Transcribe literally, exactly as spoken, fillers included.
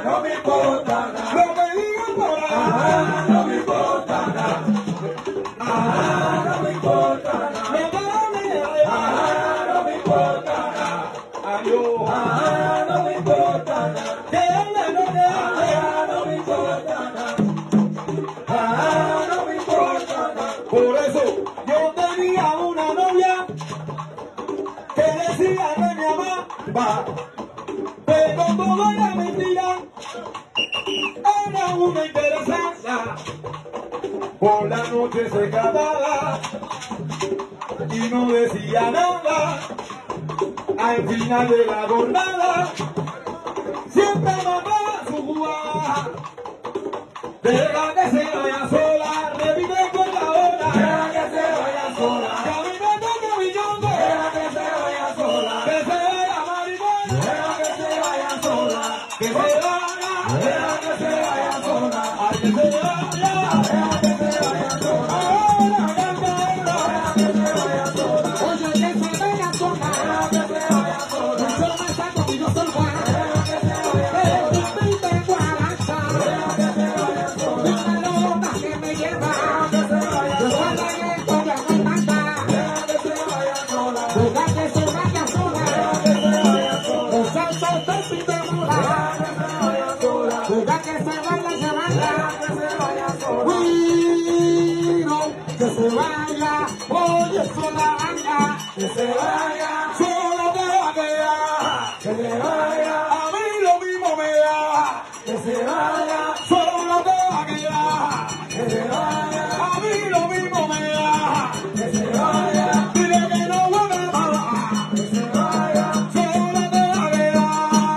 no me importa nada. Lo que digan por ahí, Ajá, no me importa nada. Ajá, no me importa nada. Ajá, no me importa nada. adiós. Ajá, no me importa nada. Que hable, no que hable. Ajá, no me importa nada. Ajá, no me importa nada. Por eso yo tenía una novia que decía que me amaba, pero todo era mentira. Era una interesada. Por la noche se quedaba y no decía nada. Al final de la jornada siempre mandaba su jugada. Deja que se vaya sola, revive con la ola. Deja que se vaya sola. Caminando camillando, Deja que se vaya sola. que se vaya marihuana, Deja que se vaya sola. que se vaya, Deja que se vaya sola. ay, que se vaya. Deja que se vaya sola. Ahora canta, Deja que se vaya sola. oye, que se vaya sola. Deja que se vaya sola. Yo me saco y yo soy Juan. Deja que se vaya sola. El pipita en Guaracha, Deja que se vaya sola. una lona que me lleva. Deja que se vaya Yo sola. soy la historia no tanta. Deja que se vaya sola. Deja que se vaya sola. Deja que se vaya sola. Los saltos te pintamos.